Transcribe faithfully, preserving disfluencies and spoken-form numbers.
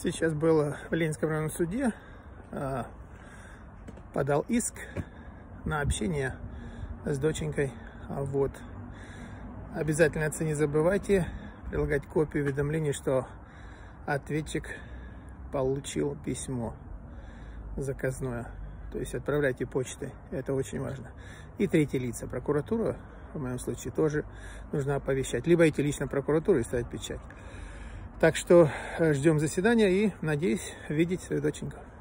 Сейчас было в Ленинском районном суде, подал иск на общение с доченькой. Вот. Обязательно не забывайте прилагать копию уведомления, что ответчик получил письмо заказное. То есть отправляйте почтой, это очень важно. И третьи лица, прокуратура, в моем случае, тоже нужно оповещать. Либо идти лично в прокуратуру и ставить печать. Так что ждем заседания и надеюсь видеть свою доченьку.